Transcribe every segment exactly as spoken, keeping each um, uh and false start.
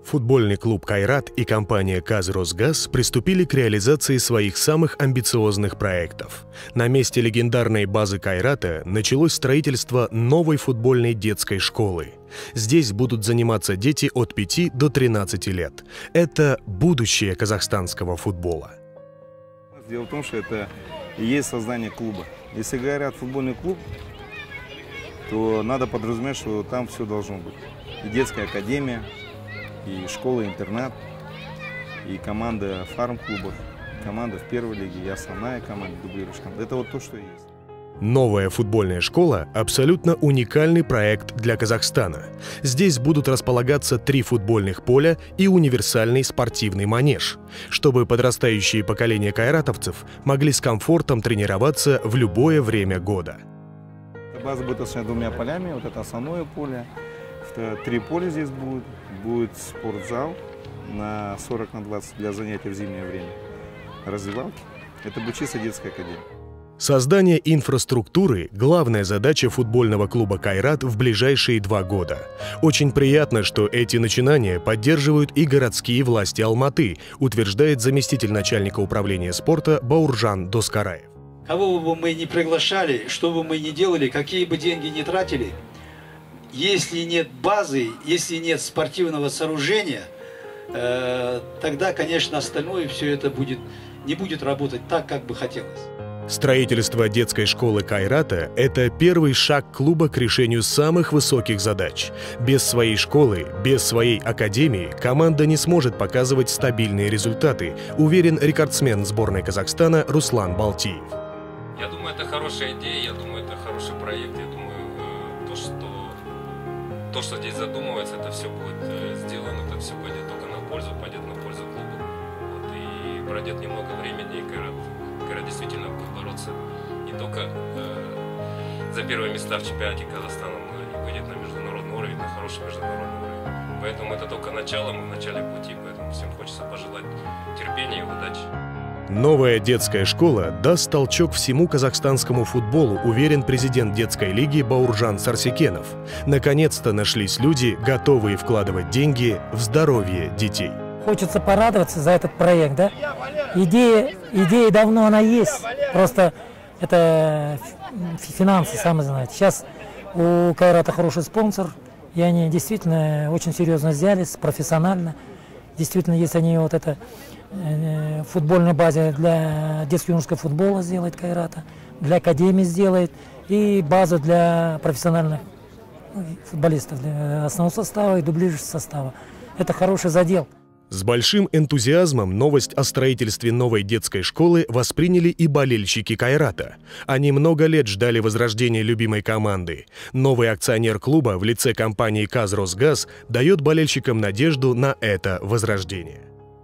Футбольный клуб «Кайрат» и компания «Казросгаз» приступили к реализации своих самых амбициозных проектов. На месте легендарной базы «Кайрата» началось строительство новой футбольной детской школы. Здесь будут заниматься дети от пяти до тринадцати лет. Это будущее казахстанского футбола. Дело в том, что это и есть создание клуба. Если говорят футбольный клуб, то надо подразумевать, что там все должно быть. И детская академия, и школа-интернат, и команда в фарм-клубах, команда в первой лиге, и основная команда, дублирующая команда. Это вот то, что есть. Новая футбольная школа – абсолютно уникальный проект для Казахстана. Здесь будут располагаться три футбольных поля и универсальный спортивный манеж, чтобы подрастающие поколения кайратовцев могли с комфортом тренироваться в любое время года. База будет оснащена двумя полями, вот это основное поле. Три поля здесь будет. Будет спортзал на сорок на двадцать для занятий в зимнее время. Развивалки. Это будет чисто детская академия. Создание инфраструктуры – главная задача футбольного клуба «Кайрат» в ближайшие два года. Очень приятно, что эти начинания поддерживают и городские власти Алматы, утверждает заместитель начальника управления спорта Бауржан Доскараев. Кого бы мы ни приглашали, что бы мы ни делали, какие бы деньги ни тратили, если нет базы, если нет спортивного сооружения, э, тогда, конечно, остальное все это будет, не будет работать так, как бы хотелось. Строительство детской школы «Кайрата» – это первый шаг клуба к решению самых высоких задач. Без своей школы, без своей академии команда не сможет показывать стабильные результаты, уверен рекордсмен сборной Казахстана Руслан Балтиев. Я думаю, это хорошая идея, я думаю, это хороший проект. Я думаю, то, что, то, что здесь задумывается, это все будет сделано, это все пойдет только на пользу, пойдет на пользу клубу. Вот, и пройдет немного времени, и Кайрат, Кайрат действительно будет бороться не только э, за первые места в чемпионате Казахстана, но и выйдет на международный уровень, на хороший международный уровень. Поэтому это только начало, мы в начале пути, поэтому всем хочется пожелать терпения и удачи. Новая детская школа даст толчок всему казахстанскому футболу, уверен президент детской лиги Бауржан Сарсекенов. Наконец-то нашлись люди, готовые вкладывать деньги в здоровье детей. Хочется порадоваться за этот проект, да? Идея, идея давно она есть, просто это финансы, сами знаете. Сейчас у Кайрата хороший спонсор, и они действительно очень серьезно взялись, профессионально. Действительно, если они вот это э, футбольная база для детско-юношеского футбола сделает Кайрата, для академии сделает, и базу для профессиональных футболистов, для основного состава и дублирующего состава. Это хороший задел. С большим энтузиазмом новость о строительстве новой детской школы восприняли и болельщики Кайрата. Они много лет ждали возрождения любимой команды. Новый акционер клуба в лице компании «Казросгаз» дает болельщикам надежду на это возрождение.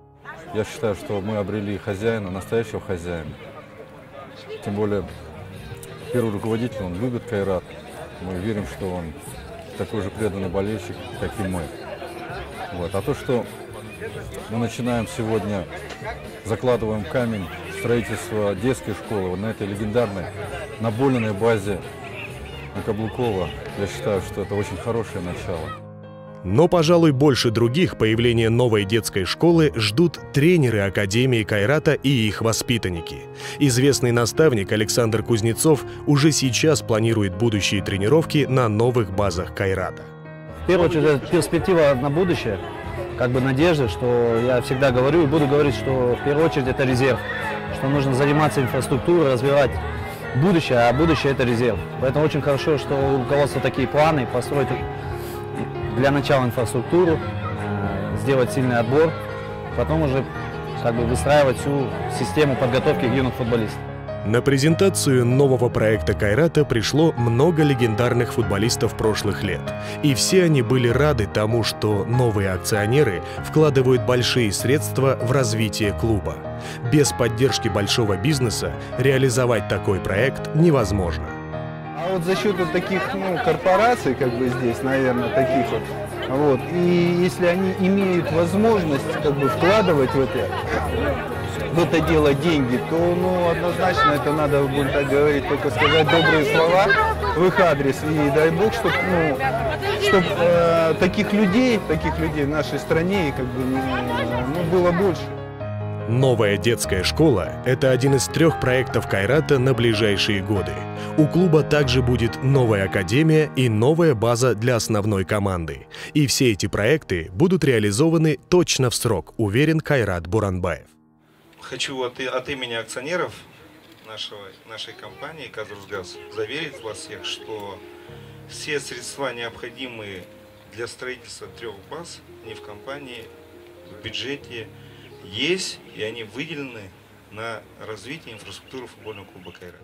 Я считаю, что мы обрели хозяина, настоящего хозяина. Тем более, первый руководитель, он любит Кайрат. Мы верим, что он такой же преданный болельщик, как и мы. Вот. А то, что мы начинаем сегодня, закладываем камень строительства детской школы вот на этой легендарной наболенной базе Каблукова. Я считаю, что это очень хорошее начало. Но, пожалуй, больше других появление новой детской школы ждут тренеры Академии Кайрата и их воспитанники. Известный наставник Александр Кузнецов уже сейчас планирует будущие тренировки на новых базах Кайрата. В первую очередь, это перспектива на будущее. Как бы надежда, что я всегда говорю и буду говорить, что в первую очередь это резерв, что нужно заниматься инфраструктурой, развивать будущее, а будущее это резерв. Поэтому очень хорошо, что у руководства такие планы, построить для начала инфраструктуру, сделать сильный отбор, потом уже как бы выстраивать всю систему подготовки юных футболистов. На презентацию нового проекта Кайрата пришло много легендарных футболистов прошлых лет. И все они были рады тому, что новые акционеры вкладывают большие средства в развитие клуба. Без поддержки большого бизнеса реализовать такой проект невозможно. А вот за счет вот таких ну, корпораций, как бы здесь, наверное, таких вот, вот, и если они имеют возможность как бы вкладывать в это, в это дело деньги, то ну, однозначно это надо, будем так говорить, только сказать добрые слова в их адрес. И дай бог, чтобы ну, чтобы э, таких людей, таких людей в нашей стране как бы, ну, было больше. Новая детская школа – это один из трех проектов Кайрата на ближайшие годы. У клуба также будет новая академия и новая база для основной команды. И все эти проекты будут реализованы точно в срок, уверен Кайрат Буранбаев. Хочу от, от имени акционеров нашего, нашей компании «Казросгаз» заверить вас всех, что все средства, необходимые для строительства трех баз, не в компании, в бюджете, есть, и они выделены на развитие инфраструктуры футбольного клуба «Кайрат».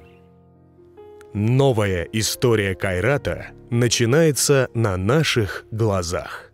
Новая история Кайрата начинается на наших глазах.